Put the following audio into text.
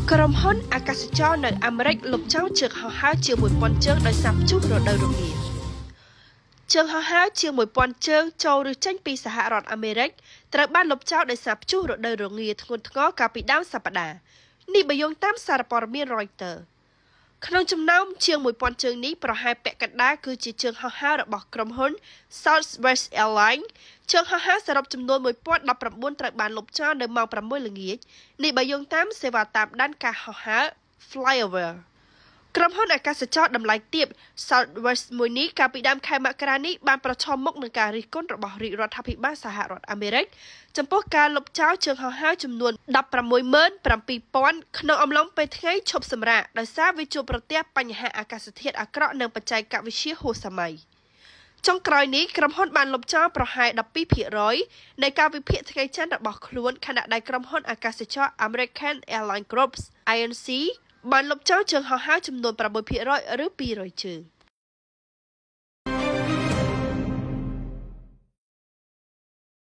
ក្រុមហ៊ុនអាកាសចរនៅអាមេរិកលុបចោលជើងហោះហើរជាង 1000 ជើងដោយសារព្យុះរដូវរងាជើងហោះហើរជាង 1000 ជើងចូលឬចេញពីសហរដ្ឋអាមេរិកត្រូវបានលុបចោលដោយសារព្យុះរដូវរងាធ្ងន់ធ្ងរកាលពីដើមសប្តាហ៍នេះបើយោងតាមសារព័ត៌មាន Reuters ក្នុងចំណោមជាង 1000 ជើងនេះប្រហែលពាក់កណ្ដាលគឺជាជើងហោះហើររបស់ក្រុមហ៊ុន Southwest Airlines ជើងហោះហើរសរុបចំនួន 1019 ត្រូវបានលុបចោលនៅម៉ោង 6 ល្ងាចនេះបើយោងតាមសេវាតាមដានការហោះហើរ FlyAware ក្រុមហ៊ុនអាកាសចរតម្លៃទាប Southwest មួយនេះកាលពីដើមខែមករានេះបានប្រឈមមុខនឹងការរិះគន់របស់រាជរដ្ឋាភិបាលសហរដ្ឋអាមេរិកចំពោះការលុបចោលជើងហោះហើរចំនួន 167,000 ក្នុងអំឡុងពេលថ្ងៃឈប់សម្រាកដោយសារវាជួបប្រទះបញ្ហាអាកាសធាតុអាក្រក់និងបច្ចេកវិទ្យាហួសសម័យចុងក្រោយនេះក្រុមហ៊ុនបានលុបចោលប្រហែល 12% នៃការវិភាគថ្ងៃច័ន្ទរបស់ខ្លួនខណៈដែលក្រុមហ៊ុនអាកាសចរ American Airlines Group (IAC) បានលុបចោលជើងហោះហើរចំនួន 6% ឬ 200 ជើង